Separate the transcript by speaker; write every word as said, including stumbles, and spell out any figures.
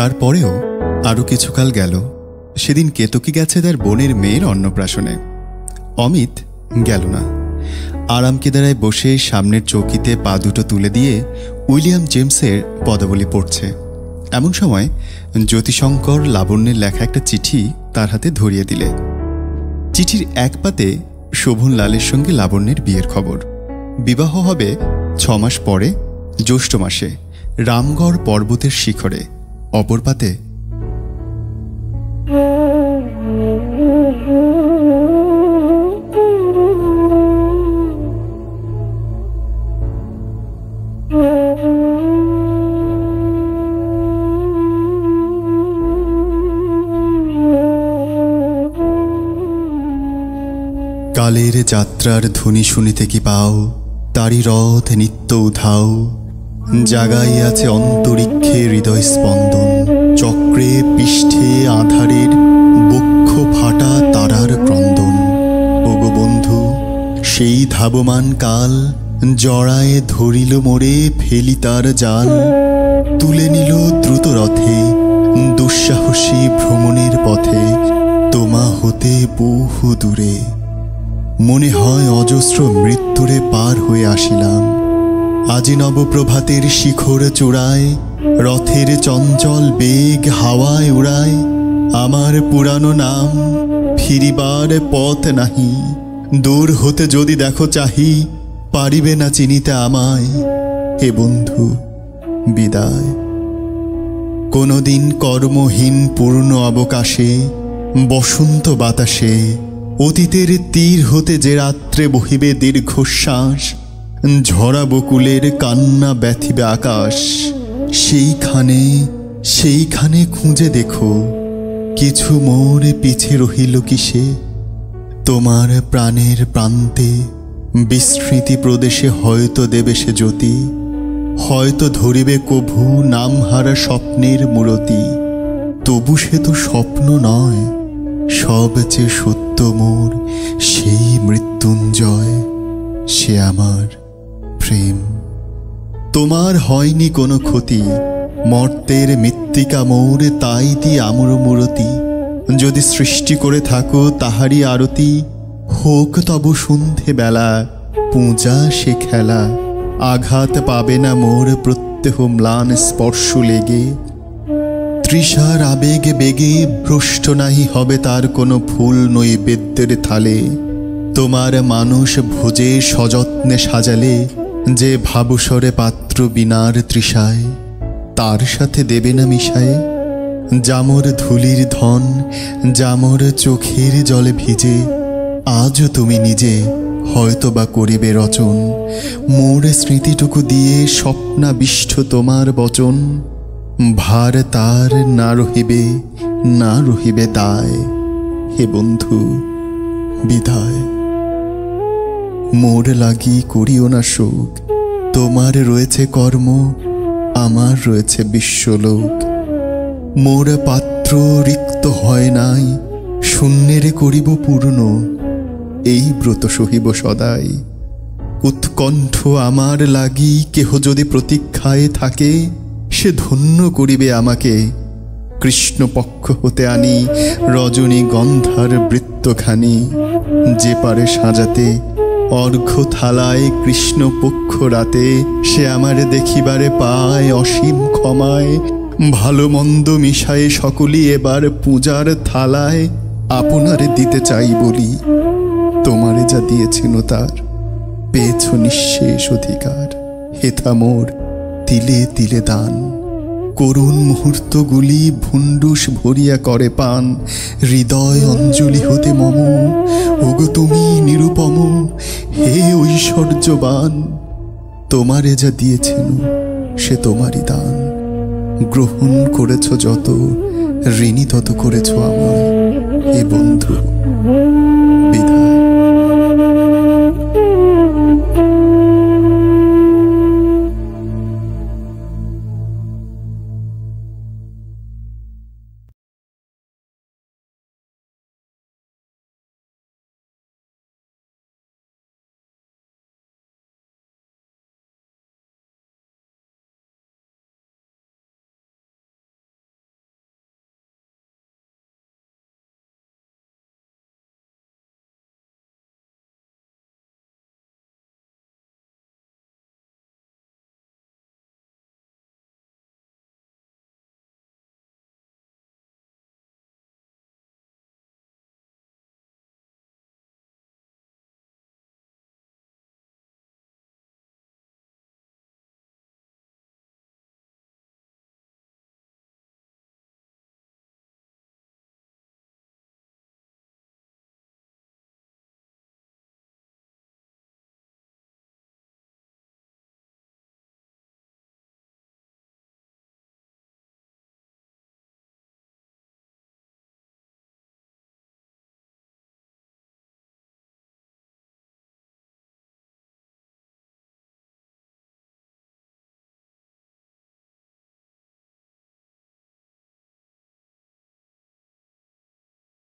Speaker 1: তারপরেও আরও কিছুকাল গেল। সেদিন কেতকী গেছে তার বোনের মেয়ের অন্নপ্রাশনে। অমিত গেল না। আরাম কেদারায় বসে সামনের চৌকিতে পা দুটো তুলে দিয়ে উইলিয়াম জেমসের পদাবলী পড়ছে। এমন সময় জ্যোতিশঙ্কর লাবণ্যের লেখা একটা চিঠি তার হাতে ধরিয়ে দিলে। চিঠির এক পাতে শোভনলালের সঙ্গে লাবণ্যের বিয়ের খবর। বিবাহ হবে ছ মাস পরে জ্যৈষ্ঠ মাসে রামগড় পর্বতের শিখরে। অপর পাতে কালের যাত্রার ধ্বনি শুনিতে কি পাও, তারি রথ নিত্য উধাও। জাগাই আছে অন্তরিক্ষে হৃদয় স্পন্দন, চক্রে পৃষ্ঠে আধারের বক্ষ ফাটা তারার ক্রন্দন। ওগো বন্ধু, সেই ধাবমান কাল জড়ায় ধরিল মোরে, ফেলি তার জাল। তুলে নিল দ্রুত রথে দুঃসাহসী ভ্রমণের পথে, তোমা হতে বহু দূরে। মনে হয় অজস্র মৃত্যুরে পার হয়ে আসিলাম। আজি নবপ্রভাতের শিখর চূড়ায় রথের চঞ্চল বেগ হাওয়ায় উড়ায়। আমার পুরানো নাম ফিরিবার পথ নাহি, দূর হতে যদি দেখো চাহি, পারিবে না চিনিতে আমায়। হে বন্ধু বিদায়। কোনদিন কর্মহীন পূর্ণ অবকাশে বসন্ত বাতাসে, অতীতের তীর হতে যে রাত্রে বহিবে দীর্ঘশ্বাস, ঝরা বকুলের কান্না ব্যথিবে আকাশ। সেইখানে সেইখানে খুঁজে দেখো, কিছু মোর পিছে রহিল কিসে। তোমার প্রাণের প্রান্তে বিস্মৃতি প্রদেশে হয়তো দেবে সে জ্যোতি, হয়তো ধরিবে কভু নামহারা স্বপ্নের মূরতি। তবু সে তো স্বপ্ন নয়, সবচেয়ে সত্য মোর সেই মৃত্যুঞ্জয়, সে আমার প্রেম। তোমার হয়নি কোনো ক্ষতি, মর্তের মৃত্তিকা মোর তাই দি আমর মূরতি। যদি সৃষ্টি করে থাকো তাহারই আরতি, হোক তব সন্ধে বেলা পূজা সে খেলা। আঘাত পাবে না মোর প্রত্যহ ম্লান স্পর্শ লেগে, তৃষার আবেগে বেগে ভ্রষ্ট নাহি হবে তার কোনো ফুল নৈবেদ্যের থালে। তোমার মানুষ ভোজে সযত্নে সাজালে, যে ভাবুসরে পাত্র বিনার তৃষায়, তার সাথে দেবে না মিশায়ে। জামর ধুলির ধন জামর চোখের জলে ভিজে, আজও তুমি নিজে হয়তো বা করিবে রচন। মোর স্মৃতিটুকু দিয়ে স্বপ্নাবিষ্ট তোমার বচন, ভার তার না রহিবে না রহিবে দায়। হে বন্ধু বিদায়। মোর লাগি করিও না শোক, তোমার রয়েছে কর্ম আমার রয়েছে বিশ্বলোক। মোর পাত্র রিক্ত হয় নাই, শূন্যেরে করিব পূর্ণ, এই ব্রত সহিব সদাই। উৎকণ্ঠ আমার লাগি কেহ যদি প্রতীক্ষায় থাকে, সে ধন্য করিবে আমাকে। কৃষ্ণপক্ষ হতে আনি রজনী গন্ধার বৃত্তখানি, যে পারে সাজাতে অর্ঘ্য থালায় কৃষ্ণপক্ষ রাতে। সে আমারে দেখিবারে পায় অসীম ক্ষমায়, ভালো মন্দ মিশায়ে সকলই এবার পূজার থালায়। আপনারে দিতে চাই বলি, তোমারে যা দিয়েছেন তার পেয়েছ নিঃশেষ অধিকার। হেথা মোর তিলে তিলে দান, করুণ মুহূর্তগুলি ভুন্ডুস ভরিয়া করে পান। হৃদয় অঞ্জলি হতে মম, ওগো তুমি নিরুপম, হে ঐশ্বর্যবান। তোমারে যা দিয়েছেন সে তোমারই দান, গ্রহণ করেছ যত ঋণী তত করেছ আমায়। হে বন্ধু